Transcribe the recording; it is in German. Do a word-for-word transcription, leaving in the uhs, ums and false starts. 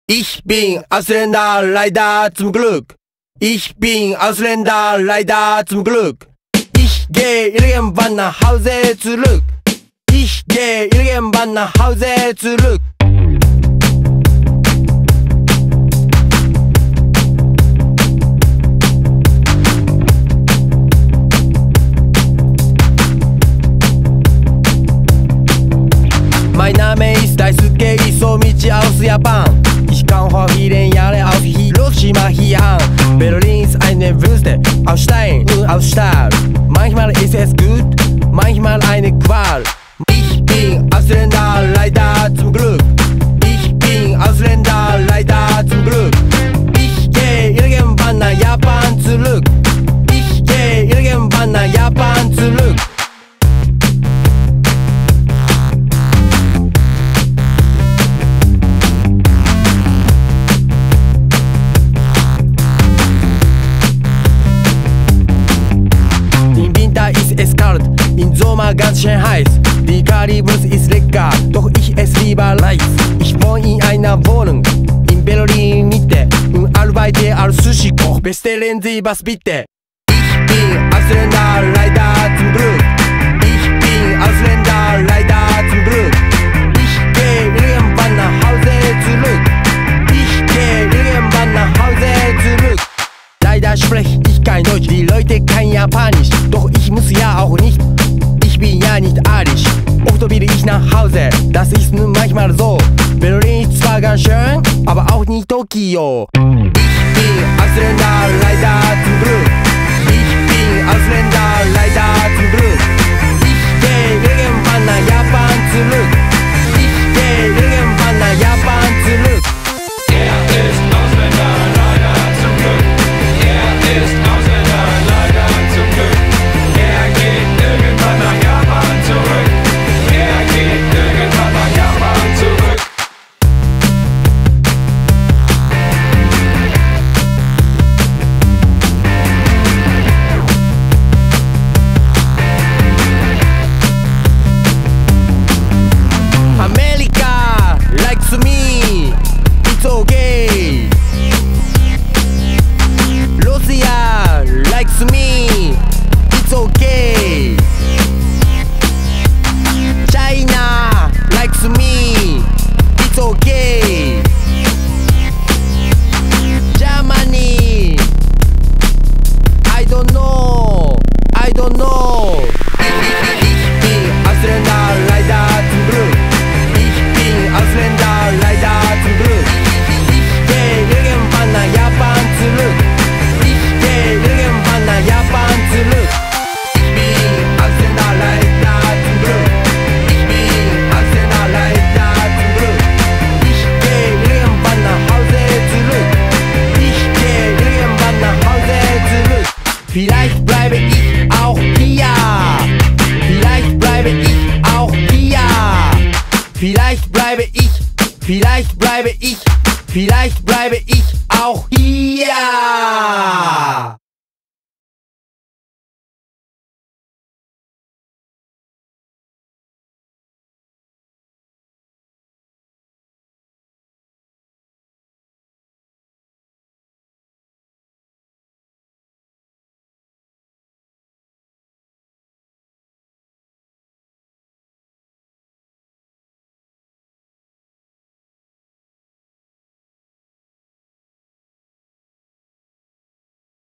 Ich bin Ausländer, leider zum Glück. Ich bin Ausländer, leider zum Glück. Ich geh irgendwann nach Hause zurück. Ich geh irgendwann nach Hause zurück. Mein Name ist Daisuke Isomichi aus Japan. Ich komme vor vielen Jahren aus Hiroshima hier an. Berlin ist eine Wüste aus Stein und aus Stahl. Manchmal ist es gut, manchmal eine Qual. Ich bin Ausländer, leider zum Glück. Ich bin Ausländer, leider zum Glück. Ich geh irgendwann nach Japan zurück. Ich geh irgendwann nach Japan zurück. Es kalt, im Sommer ganz schön heiß. Die Currywurst ist lecker, doch ich esse lieber Reis. Ich wohne in einer Wohnung in Berlin Mitte und arbeite als Sushi-Koch. Bestellen Sie was bitte. Ich bin Ausländer, leider zum Glück. Ich bin Ausländer, leider zum Glück. Ich geh irgendwann nach Hause zurück. Ich geh irgendwann nach Hause zurück. Leider spreche ich kein Deutsch, die Leute kein Japanisch. Doch ich muss ja auch nicht, ich bin ja nicht arisch. Oft will ich nach Hause, das ist nun manchmal so. Berlin ist zwar ganz schön, aber auch nicht Tokio. Ich bin Ausländer, leider zum Glück. Ich bin Ausländer, leider zum Glück. Ich geh irgendwann nach Japan zurück. Ich geh irgendwann nach Japan zurück. Er ist Ausländer, leider zum Glück. Er ist Ausländer, leider zum Glück. Er geht irgendwann nach Japan zurück. Er geht irgendwann nach Japan zurück. America likes me, it's okay. Russia likes me, it's okay. China likes me, it's okay. Germany, I don't know, I don't know. Ich bin Ausländer, leider zum Glück. Ich bin Ausländer, leider zum Glück. Ich geh irgendwann nach Japan zurück. Ich geh irgendwann nach Japan zurück. Ich bin Ausländer, leider zum Glück. Ich bin Ausländer, leider zum Glück. Ich geh irgendwann nach Hause zurück. Ich geh irgendwann nach Hause zurück. Vielleicht bleibe ich auch hier. Vielleicht bleibe ich auch hier. Vielleicht bleibe ich, vielleicht bleibe ich, vielleicht bleibe ich auch hier.